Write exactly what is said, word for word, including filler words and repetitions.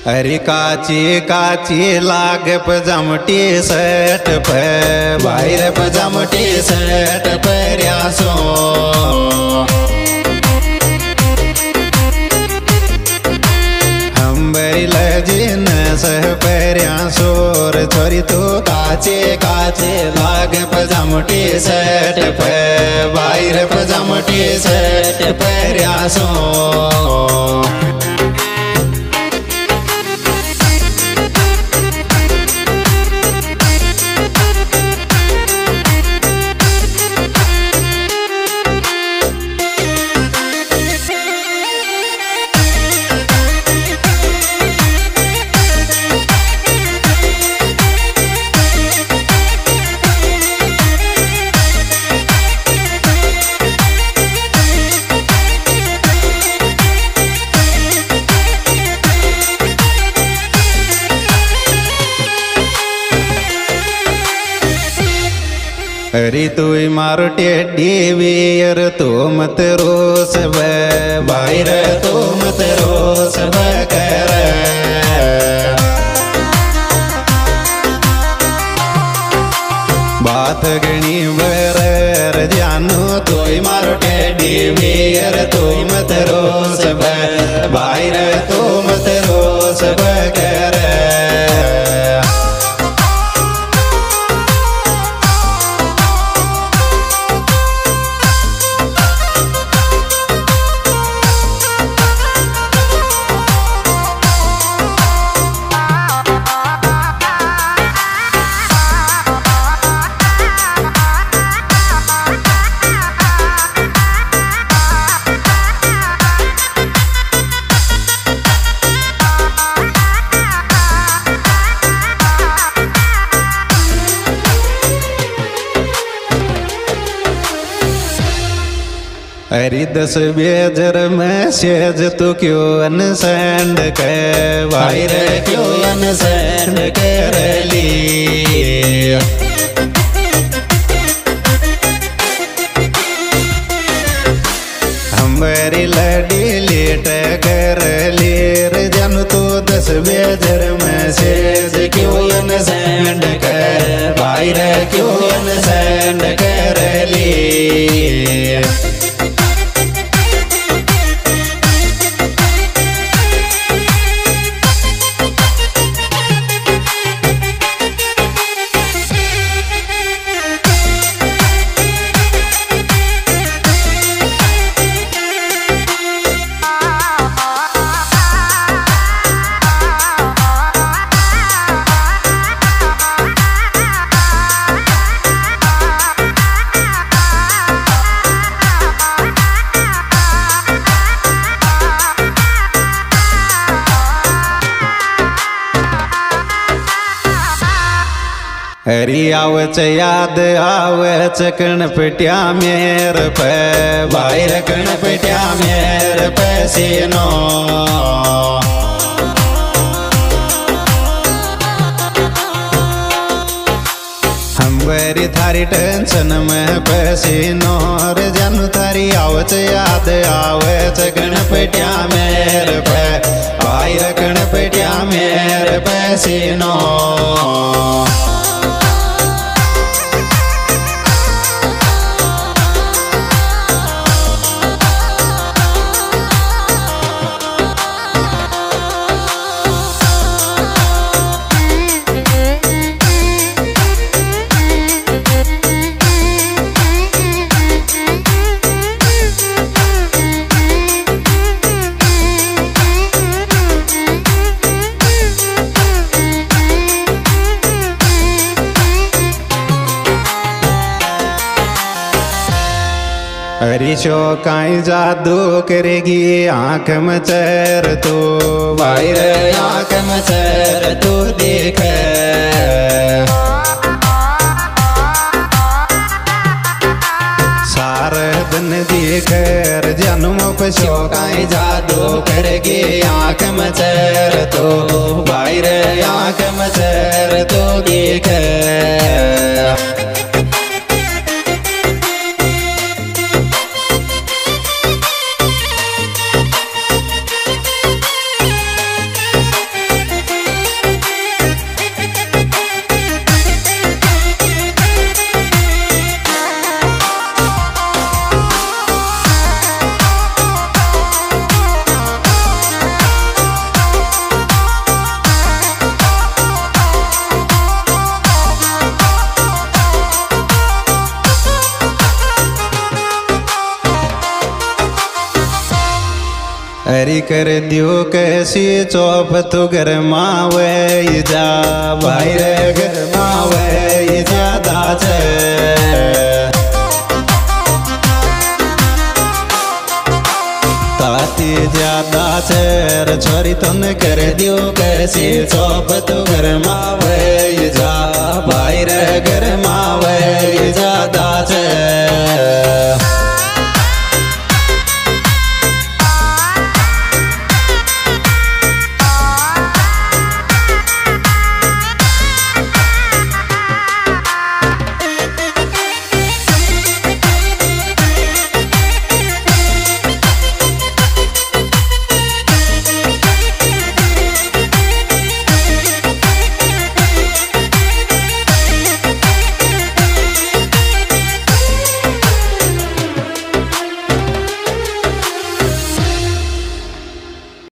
अरे काची काची लाग पजामटी शर्ट पे बाहर पजामटी शर्ट पर्यासो हम बरी लजीन सह पर्यासोर छोरी तो काची काची लाग पजामटी शर्ट पे बाहर पजामटी शर्ट पर्यासो अरे तू मारो टेडी वीर तो मत रोस बाहर तो मत रोस कर बात गणी बर जानो तो मारो टेडी वीर तो मत रोस बाहर तो मत रोस कर अरे दस बेजर मैसेज तो क्यों अनसेंड कर वायर क्यों अनसेंड कर ली हमारी लड़ी लेट कर ले रे जन तो दस बेजर मैसेज क्यों अनसेंड कर वायर क्यों अनसेंड कर ली हरी आवच याद आवच कणपट्या मेर पे बाहर कणपट्या मेर पैसेनो हमारी थारी टेंशन में पैसेनो रे जन थारी आवच याद आवच कणपट्या मेर पे बाहर कणपट्या मेर पैसेनो हरी शो काई जादू करेगी आंख मचर तो बाहर आंख मचर तो देख सारे दिन देख जन्म पशो काई जादू करेगी आंख मचर तो बाहर आंख मचर तो देख तारी कर दियो कैसी चौप तो गरमावे जा भाई रे गरमावे ज्यादा छे ताती ज्यादा छे छोरी तुम कर दियो कैसी चौप तो गरमावे जा भाई रे गरमावे ज्यादा छे